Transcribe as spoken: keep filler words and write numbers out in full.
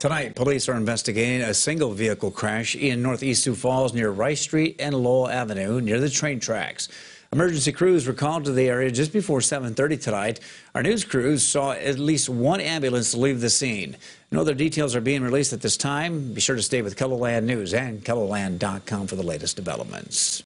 Tonight, police are investigating a single vehicle crash in northeast Sioux Falls near Rice Street and Lowell Avenue near the train tracks. Emergency crews were called to the area just before seven thirty tonight. Our news crews saw at least one ambulance leave the scene. No other details are being released at this time. Be sure to stay with Keloland News and Keloland dot com for the latest developments.